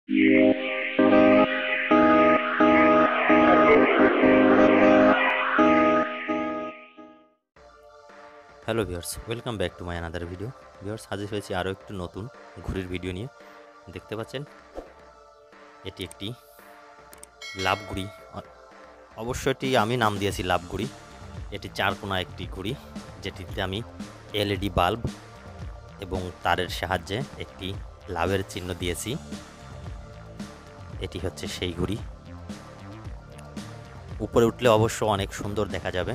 Hello viewers, welcome back to my another video. Viewers, হাজির হয়েছি আরও একটু নতুন ঘুড়ির ভিডিও নিয়ে। দেখতে পাচ্ছেন এটি একটি লাভ ঘুড়ি, অবশ্য এটি আমি নাম দিয়েছি লাভ ঘুড়ি। এটি চারকোনা একটি ঘুড়ি, যেটিতে আমি এলইডি বাল্ব এবং তারের সাহায্যে একটি লাভের চিহ্ন দিয়েছি। এটি হচ্ছে সেই ঘুড়ি। উপরে উঠলে অবশ্য অনেক সুন্দর দেখা যাবে।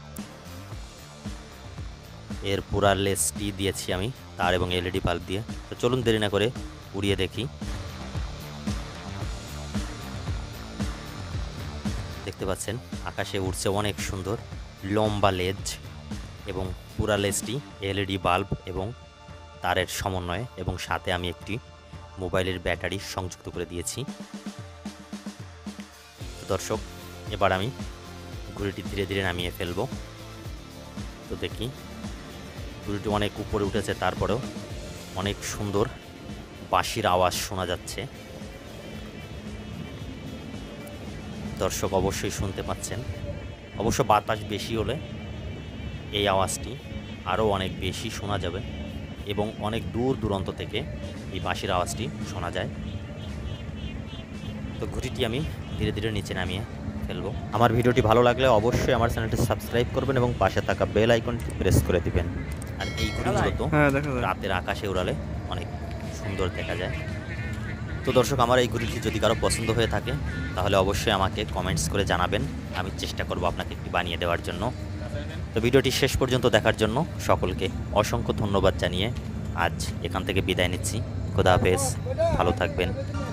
এর পুরা লেসটি দিয়েছি আমি তার এবং এলইডি বাল্ব দিয়ে। তো চলুন দেরি না করে উড়িয়ে দেখি। দেখতে পাচ্ছেন আকাশে উড়ছে অনেক সুন্দর লম্বা লেজ, এবং পুরা লেজটি এলইডি বাল্ব এবং তারের সমন্বয়ে, এবং সাথে আমি একটি মোবাইলের ব্যাটারি সংযুক্ত করে দিয়েছি। তো দর্শক, এবার আমি ঘুড়িটি ধীরে ধীরে নামিয়ে ফেলব। তো দেখি, ঘুড়িটি অনেক উপরে উঠেছে, তারপরেও অনেক সুন্দর বাঁশির আওয়াজ শোনা যাচ্ছে। দর্শক অবশ্যই শুনতে পাচ্ছেন। অবশ্য বাতাস বেশি হলে এই আওয়াজটি আরও অনেক বেশি শোনা যাবে, এবং অনেক দূর দূরান্ত থেকে এই বাঁশির আওয়াজটি শোনা যায়। তো ঘুড়িটি আমি ধীরে ধীরে নিচে নামিয়ে ফেলবো। আমার ভিডিওটি ভালো লাগলে অবশ্যই আমার চ্যানেলটি সাবস্ক্রাইব করবেন এবং পাশে থাকা বেল আইকনটি প্রেস করে দিবেন। আর এই ঘুড়িগুলো তো রাতের আকাশে উড়ালে অনেক সুন্দর দেখা যায়। তো দর্শক, আমার এই ঘুড়িটি যদি কারো পছন্দ হয়ে থাকে তাহলে অবশ্যই আমাকে কমেন্টস করে জানাবেন। আমি চেষ্টা করব আপনাকে একটি বানিয়ে দেওয়ার জন্য। তো ভিডিওটি শেষ পর্যন্ত দেখার জন্য সকলকে অসংখ্য ধন্যবাদ জানিয়ে আজ এখান থেকে বিদায় নিচ্ছি। খোদা হাফেজ, ভালো থাকবেন।